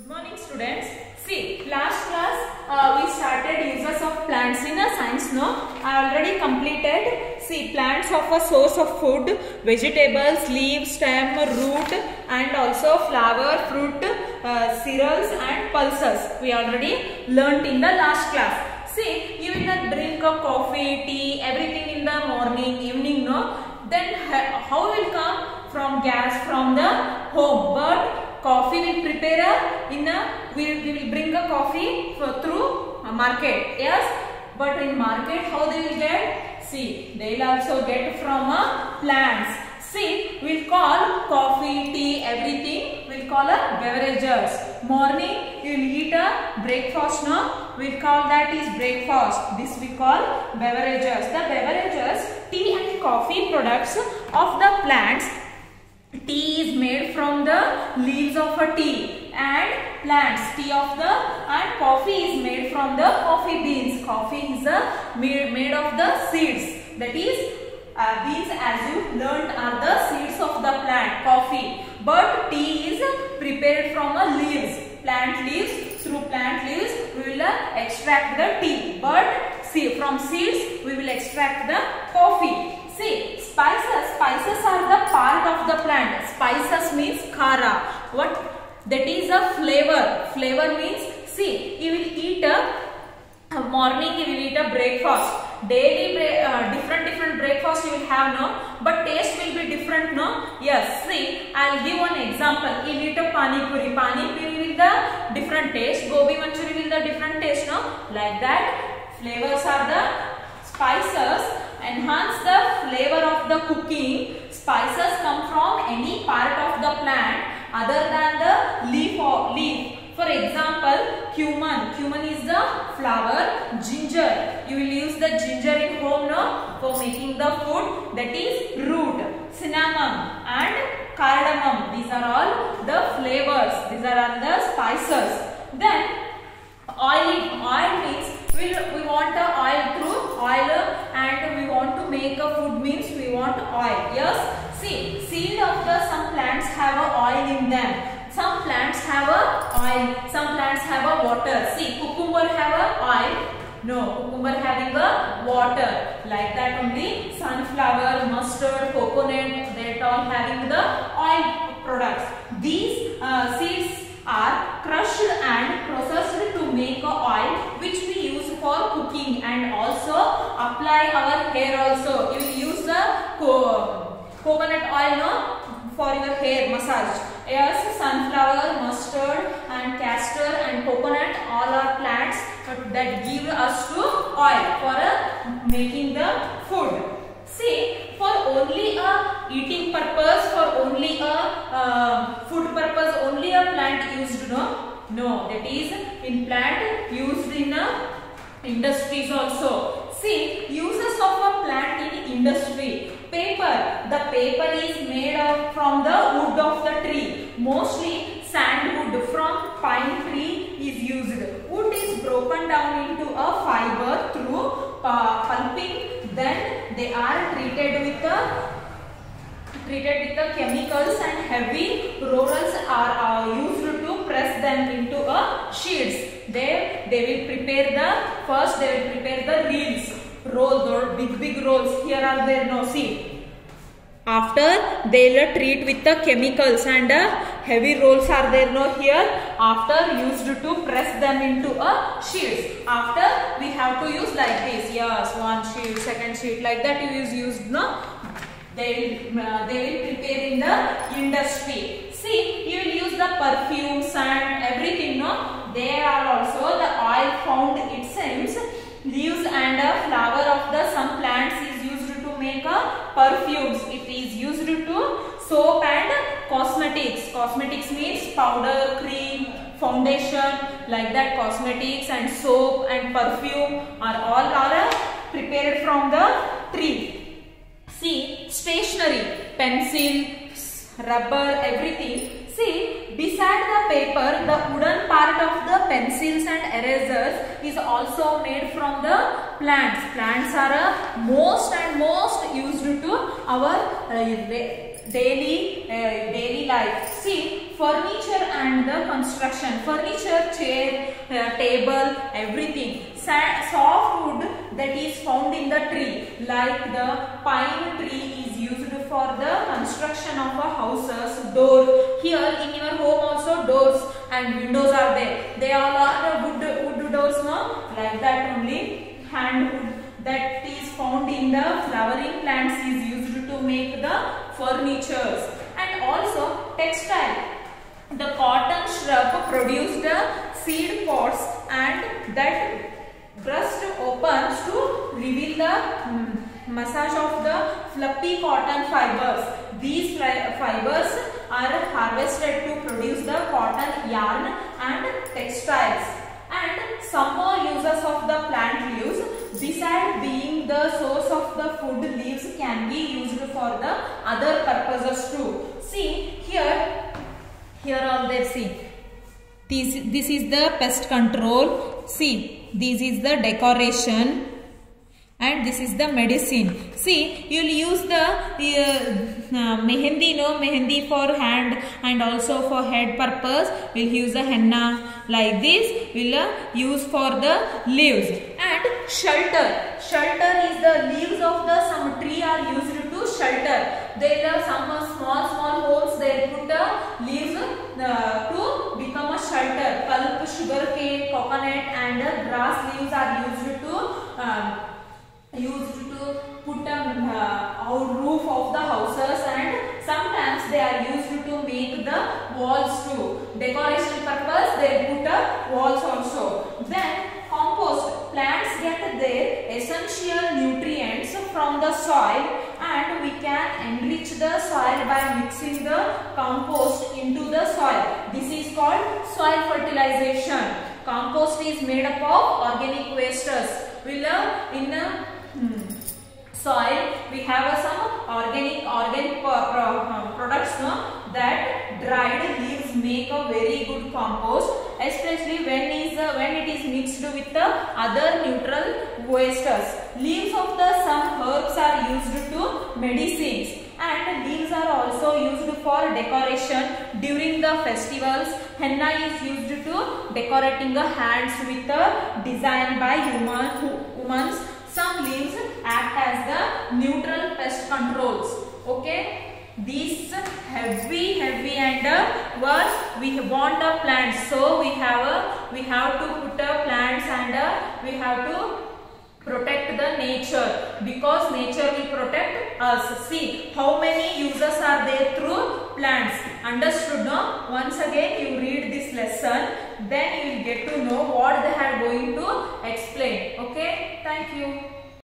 Morning students. See, last class we started uses of plants in a science. No, I already completed. See, plants of a source of food, vegetables, leaves, stem, root, and also flower, fruit, cereals, and pulses. We already learnt in the last class. See, you will drink a coffee, tea, everything in the morning, evening. No, then how will come from gas from the home, but coffee will prepare we will bring a coffee through a market. Yes, but in market how they will get? See, they will also get from plants. See, we will call coffee, tea, everything we will call a beverages. Morning you will eat a breakfast. No, we will call that is breakfast. This we call beverages. The beverages, tea and coffee products of the plants. Tea is made from the leaves of a tea and plants. Tea of the and coffee is made from the coffee beans. Coffee is made of the seeds. That is beans, as you learned, are the seeds of the plant. Coffee, but tea is prepared from a leaves. Plant leaves. Through plant leaves we will extract the tea. But see, from seeds we will extract the coffee. See, spices. Spices are the part of the plant. Spices means khara. What? That is a flavor. Flavor means, see, you will eat a morning, you will eat a breakfast. Daily different breakfast you will have, no? But taste will be different, no? Yes. See, I will give one example. You will eat a pani puri. Pani puri will the different taste. Gobi manchuri will the different taste, no? Like that. Flavors are the spices. Enhance the flavor of the cooking. Spices come from any part of the plant other than the leaf. For example, cumin. Cumin is the flower. Ginger. You will use the ginger in home, no? For making the food. That is root. Cinnamon and cardamom. These are all the flavors. These are all the spices. Then oil. Oil means we want the oil through oil, and we want to make a food means we want oil. Yes. See, seed of the some plants have a oil in them. Some plants have a oil. Some plants have a water. See, cucumber have a oil. No, cucumber having a water. Like that only sunflower, mustard, coconut, they all having the oil products. These seeds are crushed and processed to make a oil which we use for cooking and also apply our hair also. You will use the coconut oil, no, for your hair massage. Yes, sunflower, mustard and castor and coconut all are plants that give us to oil for making the food. See, for only a eating purpose, for only a food purpose, only a plant used, no? No, that is in plant used in industries also. See, uses of a plant in industry. Paper. The paper is made from the wood of the tree. Mostly sandwood from pine tree is used. Wood is broken down into a fiber through pulping. Then they are treated with the chemicals, and heavy rollers are used to press them into a sheets. There they will prepare the reels. Rolls or big rolls. Here are there, no, see. After they will treat with the chemicals and heavy rolls are there, no, here. After used to press them into a sheets. After we have to use like this. Yes, one sheet, second sheet, like that you use, no. They will prepare in the industry. See, you will use the perfumes and everything, no. There are also the oil found, it seems. Leaves and a flower of the some plants is used to make a perfumes. It is used to soap and cosmetics. Cosmetics means powder, cream, foundation, like that. Cosmetics and soap and perfume are prepared from the tree. See, stationery, pencil, rubber, everything. See, beside the paper, the wooden part of the pencils and erasers is also made from the plants. Plants are most used to our daily life. See, furniture and the construction. Furniture, chair, table, everything. Soft wood that is found in the tree, like the pine tree is used for the construction of a houses. Door, here in your home also doors and windows are there. They all are wood doors, no? Like that only. Hand wood that is found in the flowering plants is used to make the furnitures. And also textile. The cotton shrub produced seed pods and that burst opens to reveal the massage of the fluffy cotton fibers. These fibers are harvested to produce the cotton yarn and textiles. And some more uses of the plant leaves. Besides being the source of the food, leaves can be used for the other purposes too. See here all there, see. This is the pest control. See, this is the decoration. And this is the medicine. See, you will use the mehendi, no? Mehendi for hand and also for head purpose. We will use the henna like this. We will use for the leaves. And shelter. Shelter is the leaves of the some tree are used to shelter. There are some small holes. They put leaves to become a shelter. Pulp, sugar cane, coconut and grass leaves are used to put a roof of the houses, and sometimes they are used to make the walls too. Decoration purpose they put walls also. Then compost. Plants get their essential nutrients from the soil, and we can enrich the soil by mixing the compost into the soil. This is called soil fertilization. Compost is made up of organic wastes. In soil we have some organic products, no? That dried leaves make a very good compost, especially when it is mixed with the other neutral wastes. Leaves of the some herbs are used to medicines, and leaves are also used for decoration during the festivals. Henna is used to decorating the hands with a design by humans. Some leaves act as the neutral pest controls. Okay. These heavy and we want a plant, so we have to put a plants, and we have to protect the nature, because nature will protect us. See how many uses are there through plants. Understood, no? Once again you read this lesson, then you will get to know what they are going to explain. Okay, thank you.